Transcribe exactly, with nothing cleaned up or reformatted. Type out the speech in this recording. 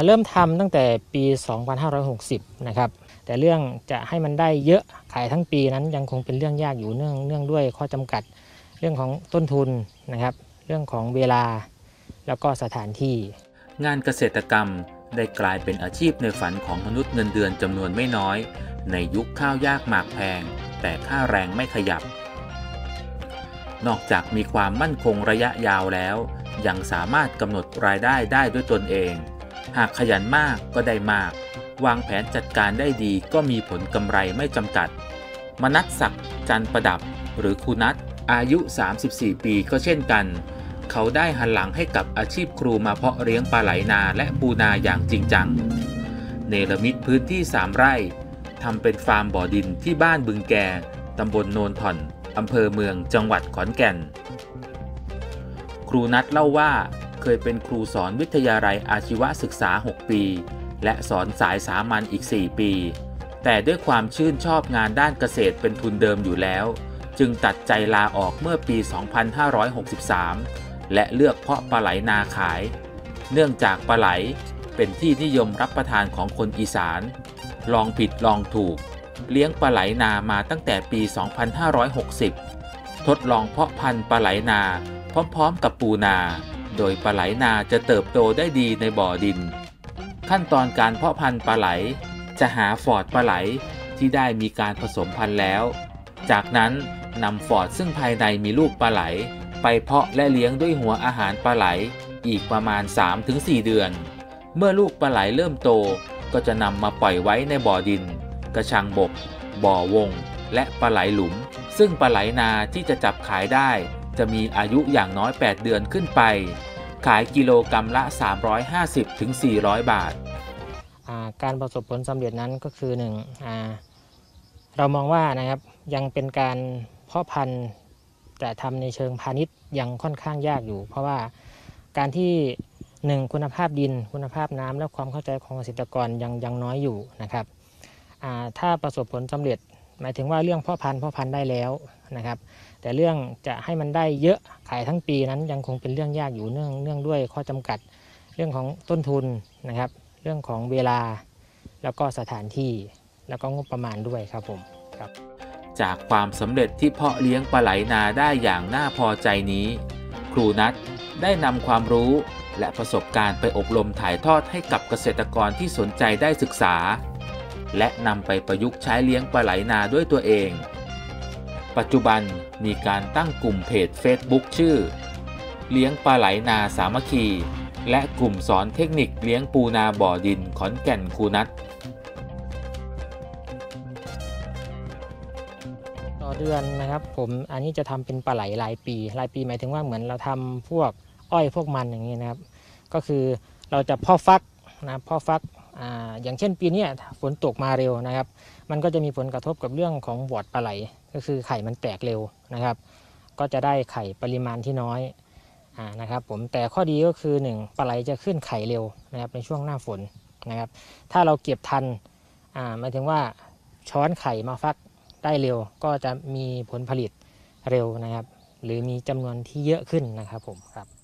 เริ่มทำตั้งแต่ปี สองพันห้าร้อยหกสิบ นะครับแต่เรื่องจะให้มันได้เยอะขายทั้งปีนั้นยังคงเป็นเรื่องยากอยู่เนื่องเนื่องด้วยข้อจำกัดเรื่องของต้นทุนนะครับเรื่องของเวลาแล้วก็สถานที่งานเกษตรกรรมได้กลายเป็นอาชีพในฝันของมนุษย์เงินเดือนจำนวนไม่น้อยในยุคข้าวยากหมากแพงแต่ค่าแรงไม่ขยับนอกจากมีความมั่นคงระยะยาวแล้วยังสามารถกำหนดรายได้ได้ด้วยตนเองหากขยันมากก็ได้มากวางแผนจัดการได้ดีก็มีผลกำไรไม่จำกัดมนัสศักดิ์จันประดับหรือครูนัทอายุสามสิบสี่ปีก็เช่นกันเขาได้หันหลังให้กับอาชีพครูมาเพาะเลี้ยงปลาไหลนาและปูนาอย่างจริงจังเนรมิตพื้นที่สามไร่ทำเป็นฟาร์มบ่อดินที่บ้านบึงแกตำบลโนนถ่อนอำเภอเมืองจังหวัดขอนแก่นครูนัทเล่าว่าเคยเป็นครูสอนวิทยาลัยอาชีวศึกษาหกปีและสอนสายสามัญอีกสี่ปีแต่ด้วยความชื่นชอบงานด้านเกษตรเป็นทุนเดิมอยู่แล้วจึงตัดใจลาออกเมื่อปี สองพันห้าร้อยหกสิบสาม และเลือกเพาะปลาไหลนาขายเนื่องจากปลาไหลเป็นที่นิยมรับประทานของคนอีสานลองผิดลองถูกเลี้ยงปลาไหลนามาตั้งแต่ปี สองพันห้าร้อยหกสิบ ทดลองเพาะพันธุ์ปลาไหลนาพร้อมๆกับปูนาโดยปลาไหลนาจะเติบโตได้ดีในบ่อดินขั้นตอนการเพาะพันธุ์ปลาไหลจะหาฟอร์ดปลาไหลที่ได้มีการผสมพันธุ์แล้วจากนั้นนำฟอร์ดซึ่งภายในมีลูกปลาไหลไปเพาะและเลี้ยงด้วยหัวอาหารปลาไหลอีกประมาณ สามถึงสี่ เดือนเมื่อลูกปลาไหลเริ่มโตก็จะนำมาปล่อยไว้ในบ่อดินกระชังบกบ่อวงและปลาไหลหลุมซึ่งปลาไหลนาที่จะจับขายได้จะมีอายุอย่างน้อยแปดเดือนขึ้นไปขายกิโลกรัมละ สามร้อยห้าสิบถึงสี่ร้อย บาทการประสบผลสำเร็จนั้นก็คือหนึ่งเรามองว่านะครับยังเป็นการเพาะพันธุ์แต่ทำในเชิงพาณิชย์ยังค่อนข้างยากอยู่เพราะว่าการที่หนึ่งคุณภาพดินคุณภาพน้ำและความเข้าใจของเกษตรกรยังยังน้อยอยู่นะครับถ้าประสบผลสำเร็จหมายถึงว่าเรื่องเพาะพันธุ์เพาะพันธุ์ได้แล้วนะครับแต่เรื่องจะให้มันได้เยอะขายทั้งปีนั้นยังคงเป็นเรื่องยากอยู่เนื่องเนื่องด้วยข้อจำกัดเรื่องของต้นทุนนะครับเรื่องของเวลาแล้วก็สถานที่แล้วก็งบประมาณด้วยครับผมครับจากความสำเร็จที่เพาะเลี้ยงปลาไหลนาได้อย่างน่าพอใจนี้ครูนัทได้นำความรู้และประสบการณ์ไปอบรมถ่ายทอดให้กับเกษตรกรที่สนใจได้ศึกษาและนำไปประยุกต์ใช้เลี้ยงปลาไหลนาด้วยตัวเองปัจจุบันมีการตั้งกลุ่มเพจ Facebook ชื่อเลี้ยงปลาไหลนาสามัคคีและกลุ่มสอนเทคนิคเลี้ยงปูนาบ่อดินขอนแก่นครูนัทต่อเดือนนะครับผมอันนี้จะทำเป็นปลาไหลรายปีรายปีหมายถึงว่าเหมือนเราทำพวกอ้อยพวกมันอย่างนี้นะครับก็คือเราจะเพาะฟักนะเพาะฟักอ่าอย่างเช่นปีนี้ฝนตกมาเร็วนะครับมันก็จะมีผลกระทบกับเรื่องของบอดปลาไหลก็คือไข่มันแตกเร็วนะครับก็จะได้ไข่ปริมาณที่น้อยอ่านะครับผมแต่ข้อดีก็คือหนึ่งปลาไหลจะขึ้นไข่เร็วนะครับในช่วงหน้าฝนนะครับถ้าเราเก็บทันอ่าหมายถึงว่าช้อนไข่มาฟักได้เร็วก็จะมีผลผลิตเร็วนะครับหรือมีจำนวนที่เยอะขึ้นนะครับผมครับ